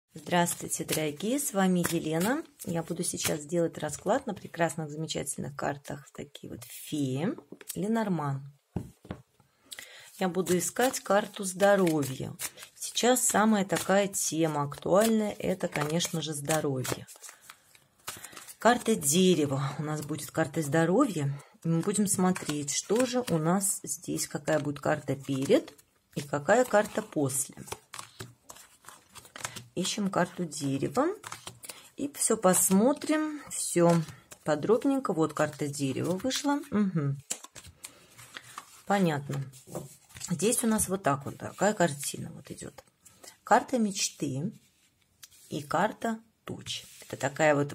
Здравствуйте, дорогие! С вами Елена. Я буду сейчас делать расклад на прекрасных, замечательных картах. Такие вот феи, Ленорман. Я буду искать карту здоровья. Сейчас самая такая тема актуальная, это, конечно же, здоровье. Карта дерева. У нас будет карта здоровья. Мы будем смотреть, что же у нас здесь, какая будет карта перед и какая карта после. Ищем карту дерева и все посмотрим, все подробненько. Вот карта дерева вышла. Угу. Понятно. Здесь у нас вот так вот такая картина вот идет. Карта мечты и карта туч. Это такая вот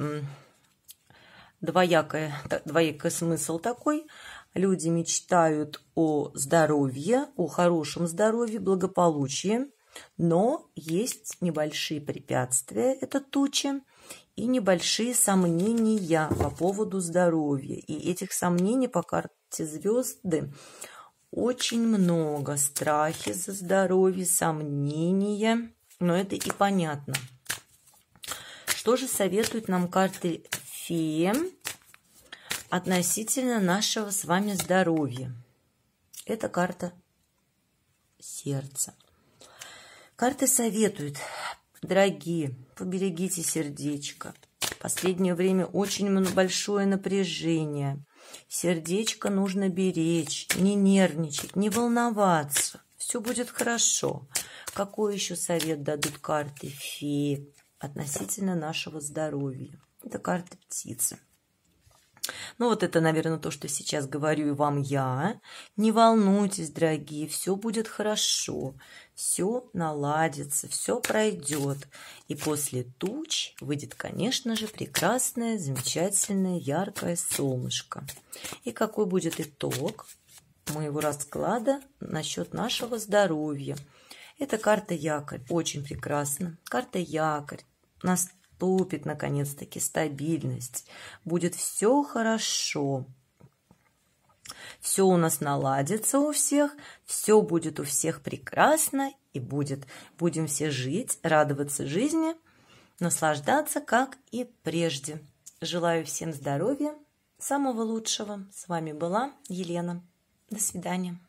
двоякий смысл такой. Люди мечтают о здоровье, о хорошем здоровье, благополучии. Но есть небольшие препятствия, это тучи, и небольшие сомнения по поводу здоровья. И этих сомнений по карте звезды очень много. Страхи за здоровье, сомнения, но это и понятно. Что же советуют нам карты феи относительно нашего с вами здоровья? Это карта сердца. Карты советуют, дорогие, поберегите сердечко. В последнее время очень большое напряжение. Сердечко нужно беречь, не нервничать, не волноваться. Все будет хорошо. Какой еще совет дадут карты феи относительно нашего здоровья? Это карта птицы. Ну вот это, наверное, то, что сейчас говорю и вам я. Не волнуйтесь, дорогие, все будет хорошо, все наладится, все пройдет. И после туч выйдет, конечно же, прекрасное, замечательное, яркое солнышко. И какой будет итог моего расклада насчет нашего здоровья? Это карта якорь, очень прекрасно. Карта якорь. Наступит, наконец-таки, стабильность. Будет все хорошо. Все у нас наладится у всех. Все будет у всех прекрасно. И будем все жить, радоваться жизни, наслаждаться, как и прежде. Желаю всем здоровья, самого лучшего. С вами была Елена. До свидания.